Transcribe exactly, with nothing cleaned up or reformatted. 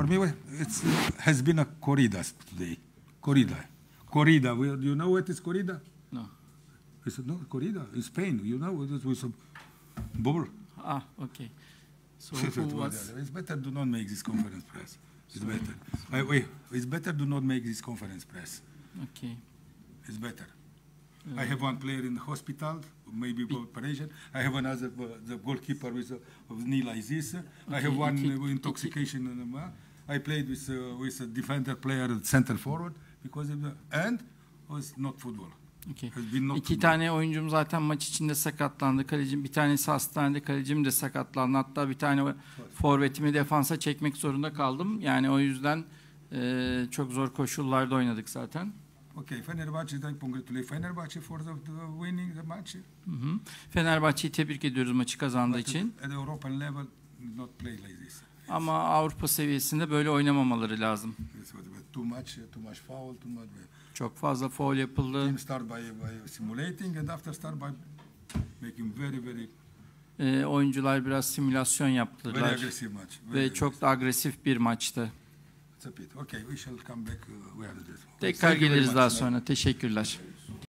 me, it has been a corrida today. Corrida. Corrida. Do you know what is corrida? No. It's no corrida in Spain. You know, it was a bubble. Ah, okay. So who was... It's better do not make this conference press. It's Sorry. better. I, wait, it's better do not make this conference press. Okay. It's better. Uh, I have one player in the hospital, maybe operation. I have another, uh, the goalkeeper with a knee like this. Okay, I have one okay. uh, intoxication. Okay. I played with uh, with a defender player, center forward, because of the, and was not football. Okay. Not İki football. tane oyuncum zaten maç içinde sakatlandı. Kalecim, bir tanesi hastanede, kalecim de sakatlandı. Hatta bir tane forvetimi defansa çekmek zorunda kaldım. Yani o yüzden e, çok zor koşullarda oynadık zaten. Okay, Fenerbahçe, I congratulate Fenerbahçe for the, the winning the match. Hı hı. Fenerbahçe'yi tebrik ediyoruz maçı kazandığı But için. At the European level, not play like this. Ama Avrupa seviyesinde böyle oynamamaları lazım. Too much, too much foul, too much. Çok fazla faul yapıldı. Team start by, by simulating and after start by making very very. E, oyuncular biraz simülasyon yaptılar. Very aggressive match. Very ve aggressive. çok da agresif bir maçtı. It's a bit. Okay, we shall come back. Uh, we are Tekrar geliriz daha sonra. Teşekkürler.